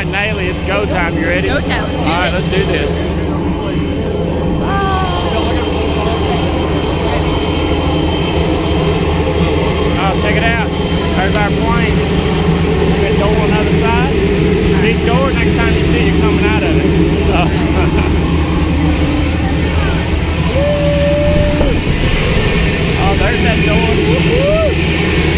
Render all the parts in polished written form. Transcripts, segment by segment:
Nayli, it's go time. You ready? Go time. Let's do All right, let's do this. Oh, check it out. There's our plane. That door on the other side. Big door. Next time you see it coming out of it. Oh, there's that door. Woo-hoo.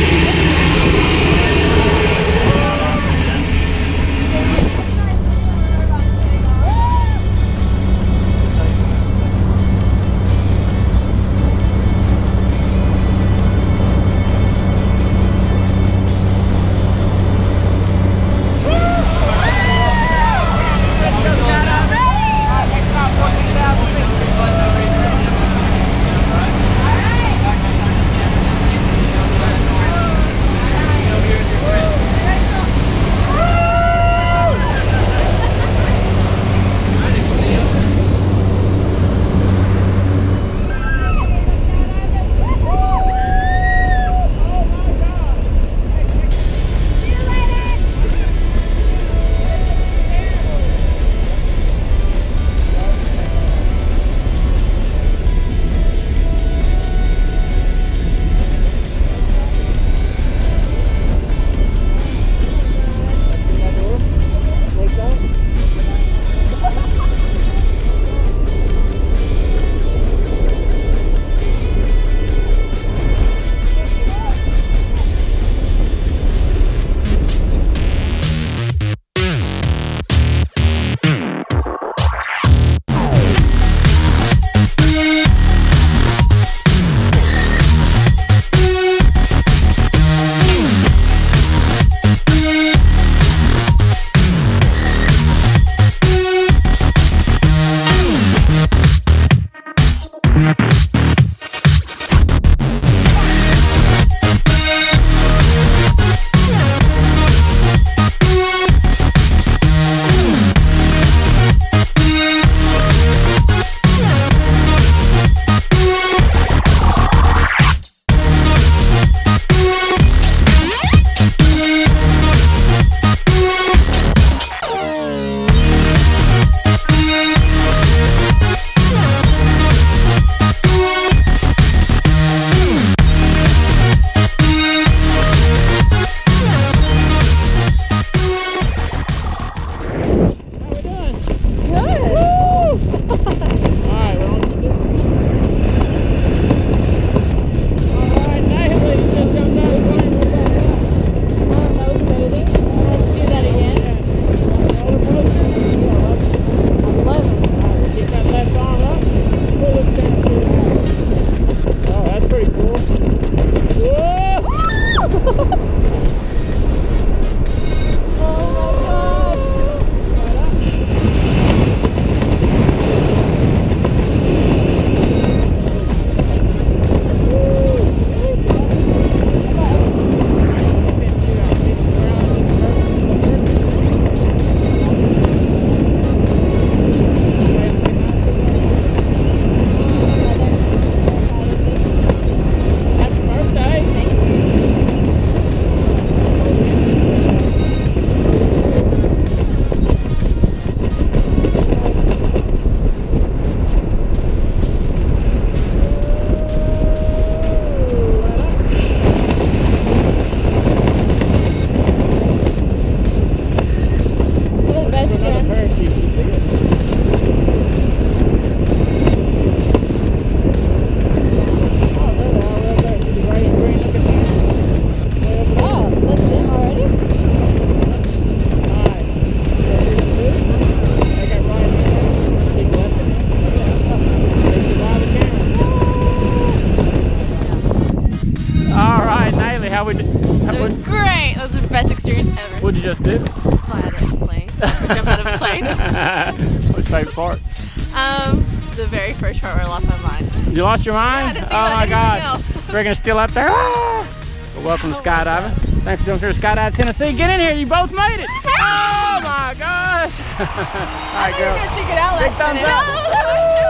Great! That was the best experience ever. What'd you just do? Fly out of a plane. Jump out of a plane. What's your favorite part? The very first part where I lost my mind. You lost your mind? Yeah, oh my gosh. Reagan is still up there. Ah! Well, welcome to skydiving. Thanks for doing here to Skydive Tennessee. Get in here, you both made it. Oh my gosh. All right, girl. Check it out. Big thumbs up.